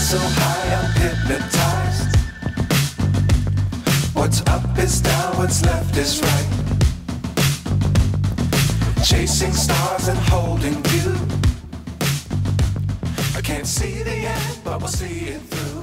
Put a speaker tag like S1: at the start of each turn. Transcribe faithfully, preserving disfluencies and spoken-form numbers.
S1: so high I'm hypnotized. What's up is down, what's left is right. Chasing stars and holding you. I can't see the end, but we'll see it through.